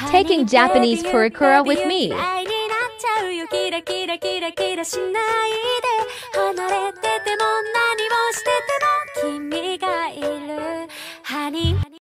taking Japanese purikura with me. みたいになっちゃうよキラキラキラキラしないで